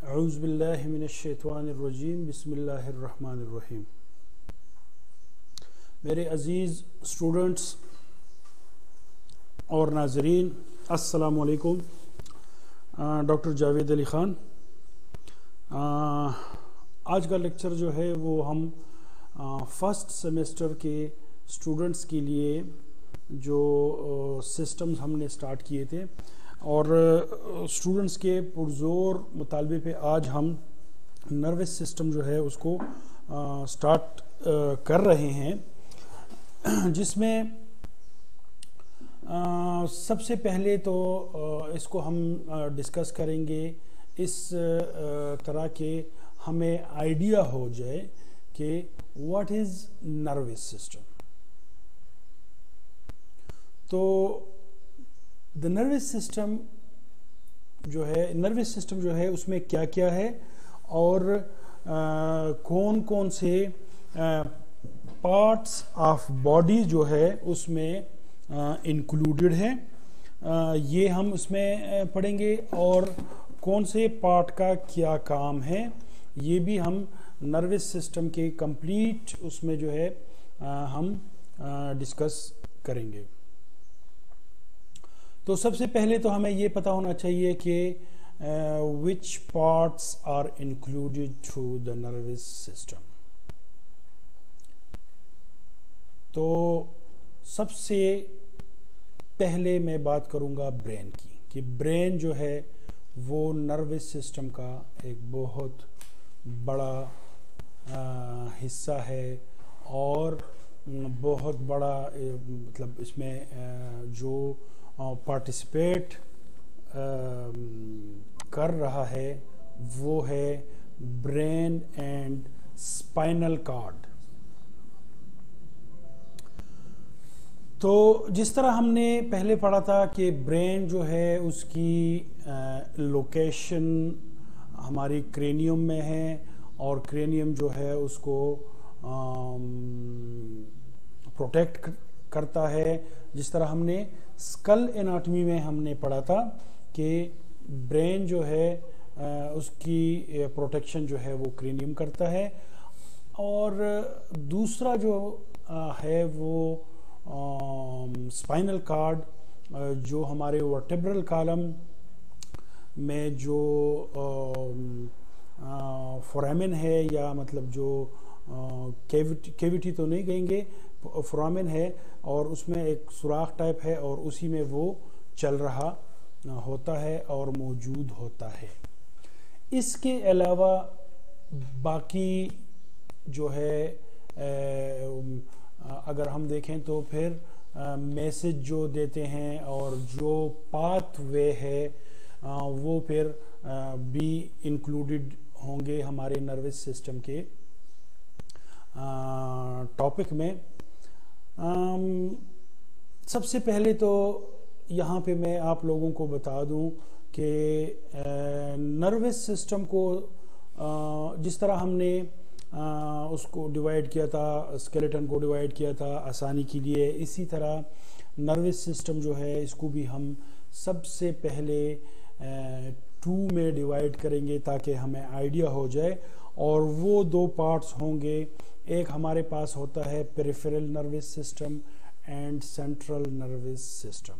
औज़ुबिल्लाहि मिनश्शैतानिर्रजीम बिस्मिल्लाहिर्रहमानिर्रहीम। मेरे अज़ीज़ स्टूडेंट्स और नाज़रीन, अस्सलामु अलैकुम। डॉक्टर जावेद अली ख़ान। आज का लेक्चर जो है वो हम फर्स्ट सेमेस्टर के स्टूडेंट्स के लिए जो सिस्टम्स हमने स्टार्ट किए थे और स्टूडेंट्स के पुरज़ोर मुतालबे पे आज हम नर्वस सिस्टम जो है उसको स्टार्ट कर रहे हैं, जिसमें सबसे पहले तो इसको हम डिस्कस करेंगे इस तरह के हमें आइडिया हो जाए कि व्हाट इज़ नर्वस सिस्टम। तो द नर्वस सिस्टम जो है उसमें क्या क्या है और कौन कौन से पार्ट्स ऑफ बॉडी जो है उसमें इंक्लूडेड है, ये हम उसमें पढ़ेंगे। और कौन से पार्ट का क्या काम है ये भी हम नर्वस सिस्टम के कंप्लीट उसमें जो है हम डिस्कस करेंगे। तो सबसे पहले तो हमें ये पता होना चाहिए कि which parts are included through the nervous system. तो सबसे पहले मैं बात करूंगा ब्रेन की, कि ब्रेन जो है वो नर्वस सिस्टम का एक बहुत बड़ा हिस्सा है और बहुत बड़ा मतलब इसमें जो पार्टिसिपेट कर रहा है वो है ब्रेन एंड स्पाइनल कॉर्ड। तो जिस तरह हमने पहले पढ़ा था कि ब्रेन जो है उसकी लोकेशन हमारी क्रेनियम में है और क्रेनियम जो है उसको प्रोटेक्ट करता है। जिस तरह हमने स्कल एनाटॉमी में हमने पढ़ा था कि ब्रेन जो है उसकी प्रोटेक्शन जो है वो क्रेनियम करता है। और दूसरा जो है वो स्पाइनल कॉर्ड जो हमारे वर्टेब्रल कॉलम में जो फोरामेन है, या मतलब जो कैविटी तो नहीं कहेंगे, फोरामेन है और उसमें एक सुराख टाइप है और उसी में वो चल रहा होता है और मौजूद होता है। इसके अलावा बाकी जो है अगर हम देखें तो फिर मैसेज जो देते हैं और जो पाथवे है वो फिर भी इंक्लूडेड होंगे हमारे नर्वस सिस्टम के टॉपिक में। सबसे पहले तो यहाँ पे मैं आप लोगों को बता दूं कि नर्वस सिस्टम को जिस तरह हमने उसको डिवाइड किया था, स्केलेटन को डिवाइड किया था आसानी के लिए, इसी तरह नर्वस सिस्टम जो है इसको भी हम सबसे पहले 2 में डिवाइड करेंगे ताकि हमें आइडिया हो जाए। और वो 2 पार्ट्स होंगे, एक हमारे पास होता है peripheral nervous system and central nervous system.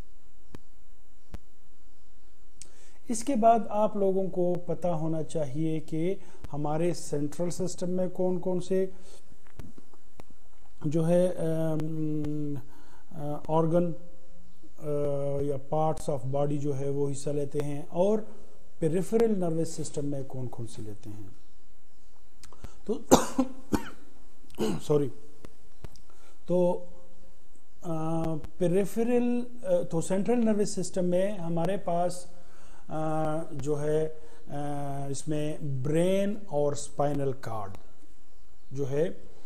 इसके बाद आप लोगों को पता होना चाहिए कि हमारे सेंट्रल सिस्टम में कौन कौन से जो है ऑर्गन या पार्ट्स ऑफ बॉडी जो है वो हिस्सा लेते हैं और पेरिफेरल नर्वस सिस्टम में कौन कौन से लेते हैं। तो सॉरी, तो पेरिफेरल तो सेंट्रल नर्वस सिस्टम में हमारे पास जो है इसमें ब्रेन और स्पाइनल कॉर्ड जो है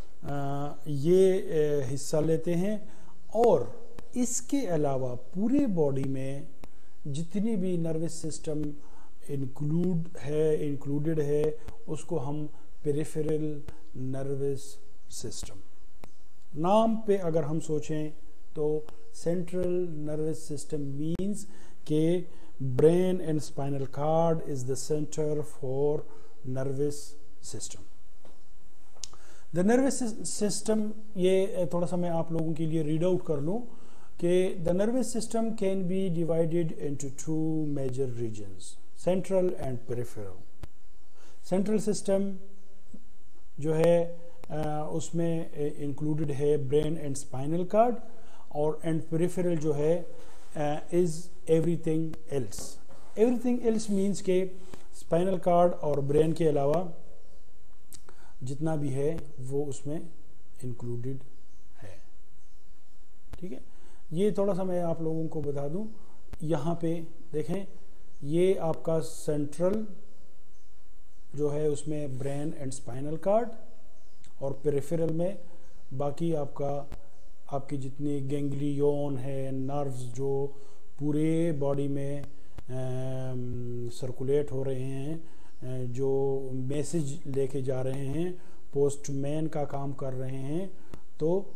ये हिस्सा लेते हैं। और इसके अलावा पूरे बॉडी में जितनी भी नर्वस सिस्टम इंक्लूडेड है उसको हम पेरिफेरल नर्वस सिस्टम, नाम पे अगर हम सोचें तो सेंट्रल नर्वस सिस्टम मींस कि brain and spinal cord is the center for nervous system. The nervous system, ये थोड़ा सा मैं आप लोगों के लिए रीड आउट कर लूँ कि the nervous system can be divided into two major regions, central and peripheral. Central system जो है उसमें included है brain and spinal cord, और and peripheral जो है is everything else. Everything else means के spinal cord और brain के अलावा जितना भी है वो उसमें included है. ठीक है, ये थोड़ा सा मैं आप लोगों को बता दूं. यहाँ पे देखें, ये आपका सेंट्रल जो है उसमें ब्रेन एंड स्पाइनल कार्ड, और पेरिफेरल में बाकी आपकी जितनी गैंग्लियन है, नर्व्स जो पूरे बॉडी में सर्कुलेट हो रहे हैं, जो मैसेज लेके जा रहे हैं, पोस्टमैन का काम कर रहे हैं, तो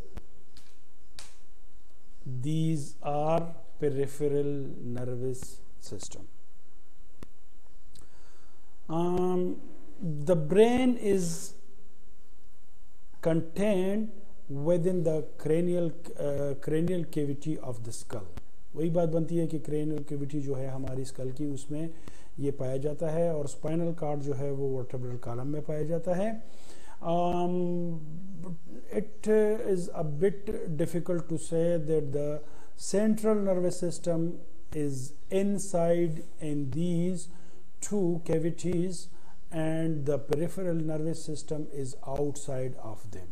these are peripheral nervous system. The brain is contained within the cranial cavity of the skull. वही बात बनती है कि cranial cavity जो है हमारी skull की, उसमें ये पाया जाता है, और spinal cord जो है वो vertebral column में पाया जाता है. It is a bit difficult to say that the central nervous system is inside in these two cavities and the peripheral nervous system is outside of them.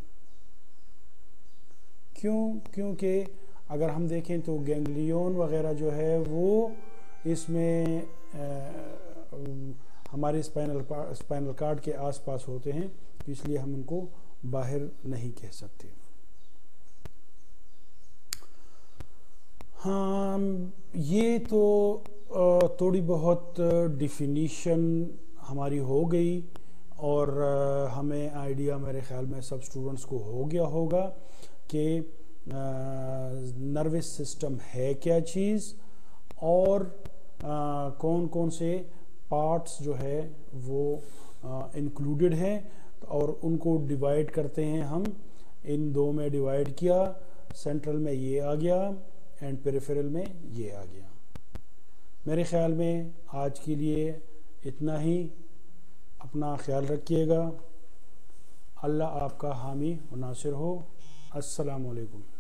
क्योंकि अगर हम देखें तो गैंग्लियन वगैरह जो है वो इसमें हमारे स्पाइनल कार्ड के आसपास होते हैं, इसलिए हम उनको बाहर नहीं कह सकते. हाँ, ये तो थोड़ी बहुत डिफिनीशन हमारी हो गई, और हमें आइडिया मेरे ख्याल में सब स्टूडेंट्स को हो गया होगा कि नर्वस सिस्टम है क्या चीज़, और कौन कौन से पार्ट्स जो है वो इंक्लूडेड हैं, और उनको डिवाइड करते हैं हम. इन दो में डिवाइड किया, सेंट्रल में ये आ गया एंड पेरिफेरल में ये आ गया. मेरे ख्याल में आज के लिए इतना ही. अपना ख्याल रखिएगा. अल्लाह आपका हामी व नासिर हो. अस्सलामु अलैकुम.